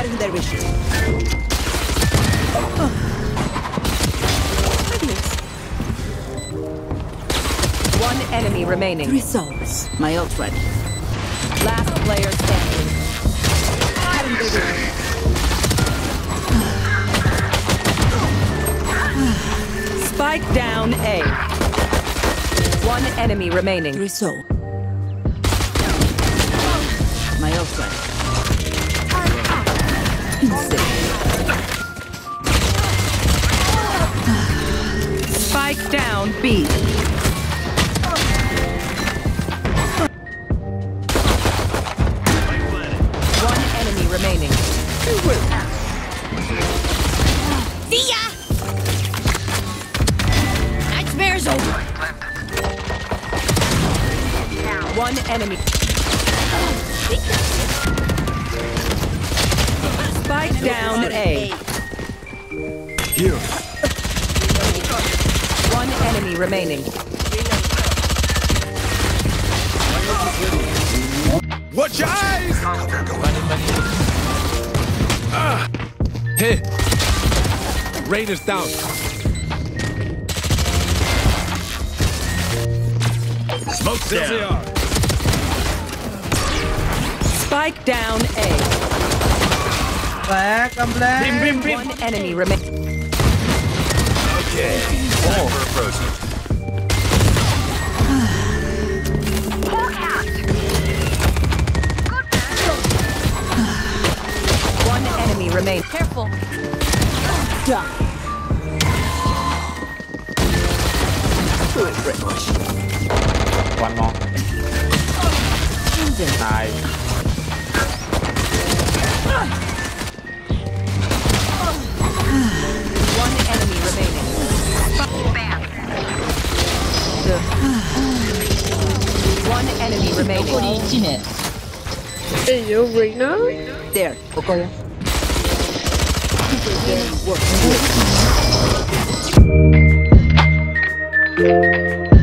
Cutting their vision. One enemy remaining. 3 souls. My ult ready. Last player standing. Cutting their vision. Spike down A. One enemy remaining. 3 souls. My ult ready. Insane. Spike down B. One enemy remaining. See ya! Nightmare's over. One enemy. Spike down A. Here. One enemy remaining. Watch your eyes! Hey! Rain is down. Smoke's down. Spike down A. Back, I'm black. One enemy remaining. Okay. Time for approaching. One enemy remaining. Careful. Done. One more. Nice. One enemy remaining. One enemy remaining. Hey, yo, Reina? There. Okay. Work.